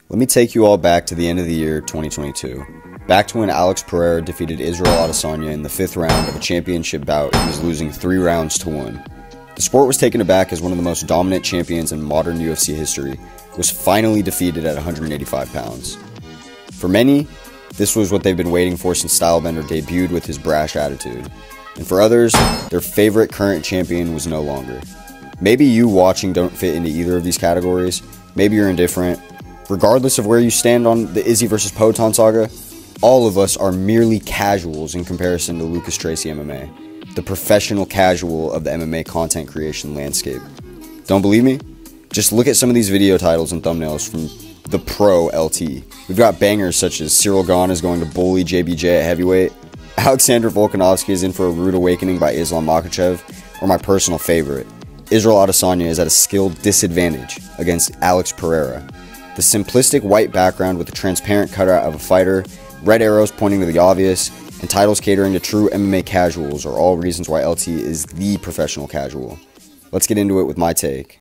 Let me take you all back to the end of the year 2022. Back to when Alex Pereira defeated Israel Adesanya in the 5th round of a championship bout he was losing 3 rounds to 1. The sport was taken aback as one of the most dominant champions in modern UFC history was finally defeated at 185 pounds. For many, this was what they've been waiting for since Stylebender debuted with his brash attitude. And for others, their favorite current champion was no longer. Maybe you watching don't fit into either of these categories, maybe you're indifferent. Regardless of where you stand on the Izzy vs. Poatan saga, all of us are merely casuals in comparison to Lucas Tracy MMA, the professional casual of the MMA content creation landscape. Don't believe me? Just look at some of these video titles and thumbnails from the pro LT. We've got bangers such as Cyril Gane is going to bully JBJ at heavyweight, Alexander Volkanovski is in for a rude awakening by Islam Makhachev, or my personal favorite, Israel Adesanya is at a skill disadvantage against Alex Pereira. The simplistic white background with a transparent cutout of a fighter, red arrows pointing to the obvious, and titles catering to true MMA casuals are all reasons why LT is the professional casual. Let's get into it with my take.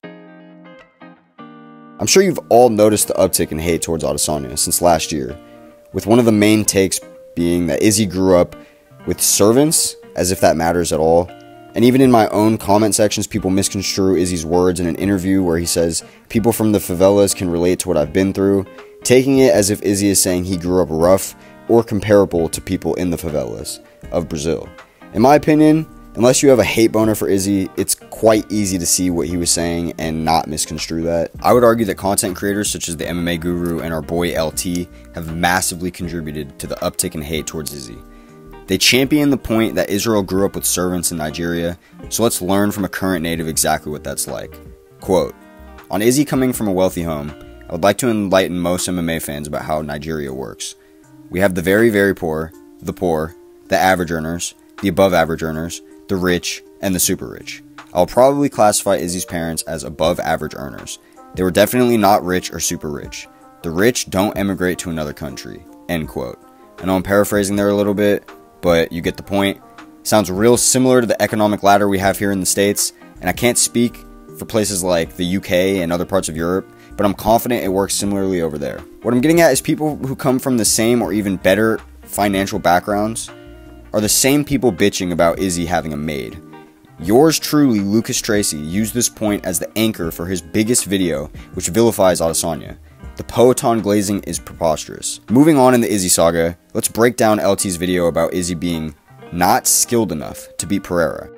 I'm sure you've all noticed the uptick in hate towards Adesanya since last year, with one of the main takes being that Izzy grew up with servants, as if that matters at all. And even in my own comment sections, people misconstrue Izzy's words in an interview where he says, people from the favelas can relate to what I've been through, taking it as if Izzy is saying he grew up rough or comparable to people in the favelas of Brazil. In my opinion, unless you have a hate boner for Izzy, it's quite easy to see what he was saying and not misconstrue that. I would argue that content creators such as the MMA Guru and our boy LT have massively contributed to the uptick in hate towards Izzy. They champion the point that Israel grew up with servants in Nigeria, so let's learn from a current native exactly what that's like. Quote, on Izzy coming from a wealthy home, I would like to enlighten most MMA fans about how Nigeria works. We have the very, very poor, the average earners, the above average earners, the rich, and the super rich. I'll probably classify Izzy's parents as above average earners. They were definitely not rich or super rich. The rich don't emigrate to another country. End quote. I know I'm paraphrasing there a little bit, but you get the point. Sounds real similar to the economic ladder we have here in the States, and I can't speak for places like the UK and other parts of Europe, but I'm confident it works similarly over there. What I'm getting at is people who come from the same or even better financial backgrounds are the same people bitching about Izzy having a maid. Yours truly, Lucas Tracy, used this point as the anchor for his biggest video, which vilifies Adesanya. The Poatan glazing is preposterous. Moving on in the Izzy saga, let's break down LT's video about Izzy being not skilled enough to beat Pereira.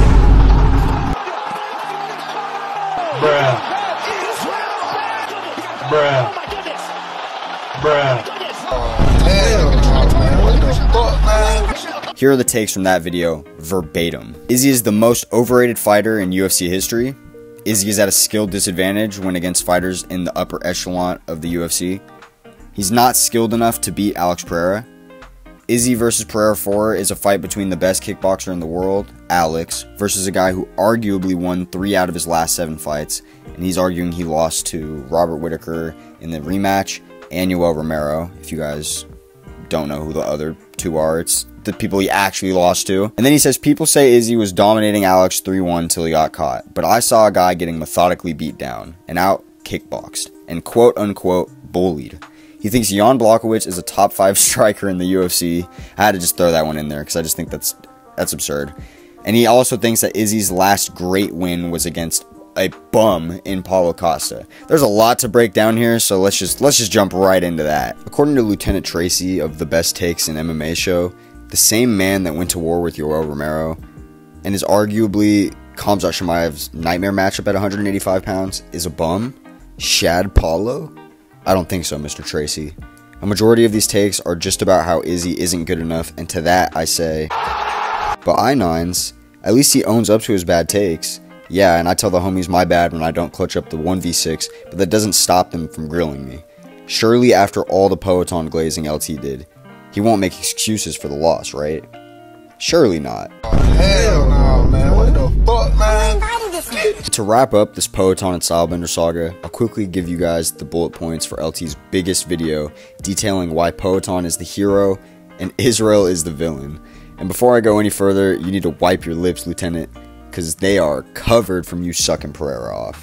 Here are the takes from that video, verbatim. Izzy is the most overrated fighter in UFC history. Izzy is at a skill disadvantage when against fighters in the upper echelon of the UFC. He's not skilled enough to beat Alex Pereira. Izzy vs. Pereira 4 is a fight between the best kickboxer in the world, Alex, versus a guy who arguably won 3 out of his last 7 fights, and he's arguing he lost to Robert Whittaker in the rematch, and Yoel Romero. If you guys don't know who the other 2 are, it's the people he actually lost to. And then he says, people say Izzy was dominating Alex 3-1 till he got caught, but I saw a guy getting methodically beat down and out kickboxed and quote unquote bullied. He thinks Jan Blachowicz is a top 5 striker in the UFC. I had to just throw that one in there because I just think that's absurd. And he also thinks that Izzy's last great win was against a bum in Paulo Costa. There's a lot to break down here, so let's just jump right into that. According to Lieutenant Tracy of the Best Takes in MMA show, the same man that went to war with Yoel Romero and is arguably Khamzat Chimaev's nightmare matchup at 185 pounds is a bum? Shad Paulo? I don't think so, Mr. Tracy. A majority of these takes are just about how Izzy isn't good enough, and to that I say, but I9s, at least he owns up to his bad takes. Yeah, and I tell the homies my bad when I don't clutch up the 1v6, but that doesn't stop them from grilling me. Surely after all the Poatan glazing LT did, he won't make excuses for the loss, right? Surely not. Oh, hell no, man. What the fuck, man? To wrap up this Poatan and Stylebender saga, I'll quickly give you guys the bullet points for LT's biggest video detailing why Poatan is the hero and Israel is the villain. And before I go any further, you need to wipe your lips, Lieutenant, because they are covered from you sucking Pereira off.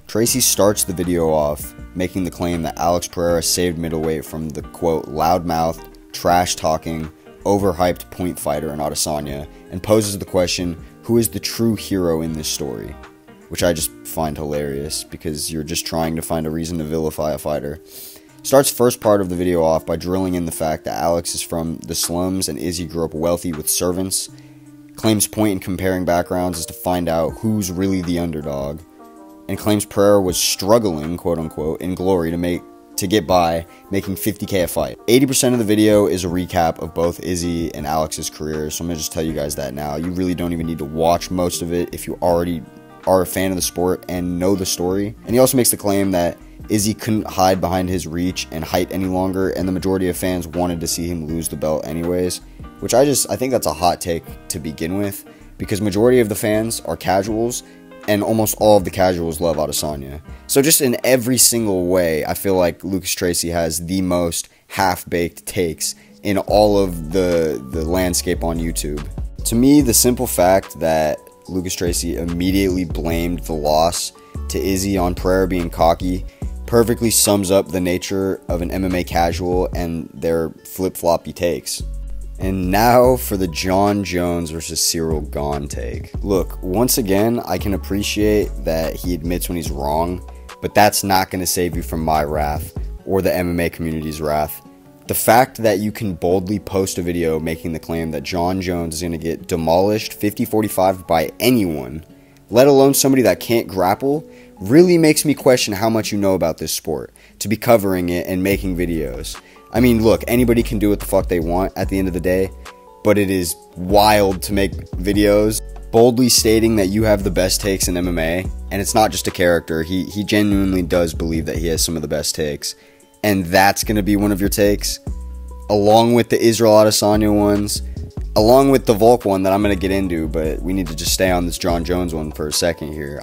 Tracy starts the video off making the claim that Alex Pereira saved middleweight from the, quote, loudmouthed, trash-talking, overhyped point fighter in Adesanya, and poses the question, who is the true hero in this story? Which I just find hilarious, because you're just trying to find a reason to vilify a fighter. Starts first part of the video off by drilling in the fact that Alex is from the slums and Izzy grew up wealthy with servants. Claims point in comparing backgrounds is to find out who's really the underdog. And claims Pereira was struggling, quote-unquote, in glory to get by, making $50K a fight. 80% of the video is a recap of both Izzy and Alex's careers, so I'm going to just tell you guys that now. You really don't even need to watch most of it if you already are a fan of the sport and know the story. And he also makes the claim that Izzy couldn't hide behind his reach and height any longer, and the majority of fans wanted to see him lose the belt anyways, which I think that's a hot take to begin with, because majority of the fans are casuals, and almost all of the casuals love Adesanya. So just in every single way, I feel like Lucas Tracy has the most half-baked takes in all of the landscape on YouTube. To me, the simple fact that Lucas Tracy immediately blamed the loss to Izzy on Pereira being cocky perfectly sums up the nature of an MMA casual and their flip-floppy takes. And now for the Jon Jones versus Cyril Gane take. Look, once again, I can appreciate that he admits when he's wrong, but that's not going to save you from my wrath or the MMA community's wrath. The fact that you can boldly post a video making the claim that Jon Jones is going to get demolished 50-45 by anyone, let alone somebody that can't grapple, really makes me question how much you know about this sport to be covering it and making videos. I mean, look, anybody can do what the fuck they want at the end of the day, but it is wild to make videos boldly stating that you have the best takes in MMA, and it's not just a character. He genuinely does believe that he has some of the best takes, and that's going to be one of your takes, along with the Israel Adesanya ones, along with the Volk one that I'm going to get into, but we need to just stay on this Jon Jones one for a second here.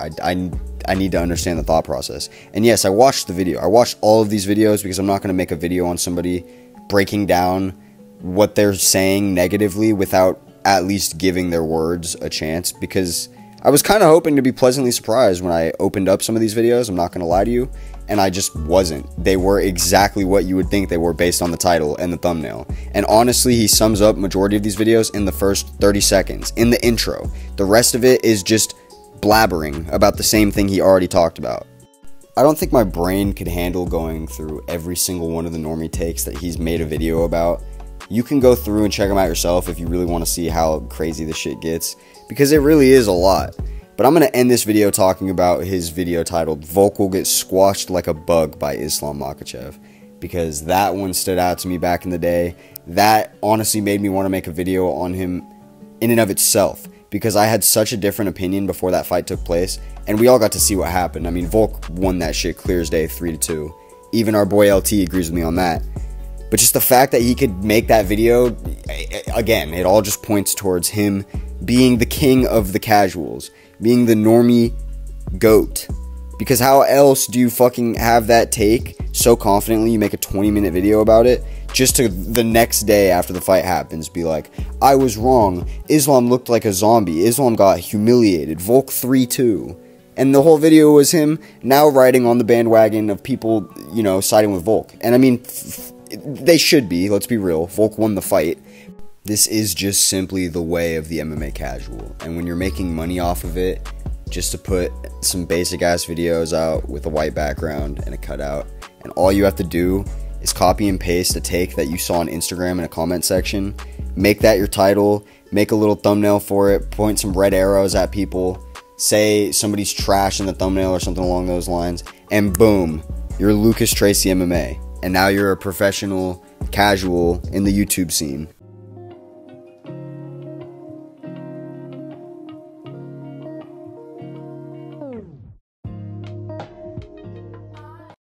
I need to understand the thought process. And yes, I watched the video. I watched all of these videos because I'm not going to make a video on somebody breaking down what they're saying negatively without at least giving their words a chance, because I was kind of hoping to be pleasantly surprised when I opened up some of these videos, I'm not going to lie to you, and I just wasn't. They were exactly what you would think they were based on the title and the thumbnail. And honestly, he sums up majority of these videos in the first 30 seconds, in the intro. The rest of it is just blabbering about the same thing he already talked about. I don't think my brain could handle going through every single one of the normie takes that he's made a video about. You can go through and check them out yourself if you really want to see how crazy this shit gets, because it really is a lot. But I'm going to end this video talking about his video titled "Volk will get squashed like a bug by Islam Makhachev," because that one stood out to me back in the day. That honestly made me want to make a video on him in and of itself, because I had such a different opinion before that fight took place, and we all got to see what happened. I mean, Volk won that shit clear as day, 3-2. Even our boy LT agrees with me on that. But just the fact that he could make that video, again, it all just points towards him being the king of the casuals, being the normie GOAT. Because how else do you fucking have that take so confidently, you make a 20-minute video about it, just to the next day after the fight happens be like, I was wrong, Islam looked like a zombie, Islam got humiliated, Volk 3-2. And the whole video was him now riding on the bandwagon of people, you know, siding with Volk. And I mean, they should be, let's be real, Volk won the fight. This is just simply the way of the MMA casual. And when you're making money off of it, just to put some basic ass videos out with a white background and a cutout, and all you have to do is copy and paste a take that you saw on Instagram in a comment section, make that your title, make a little thumbnail for it, point some red arrows at people, say somebody's trash in the thumbnail or something along those lines, and boom, you're Lucas Tracy MMA, and now you're a professional casual in the YouTube scene.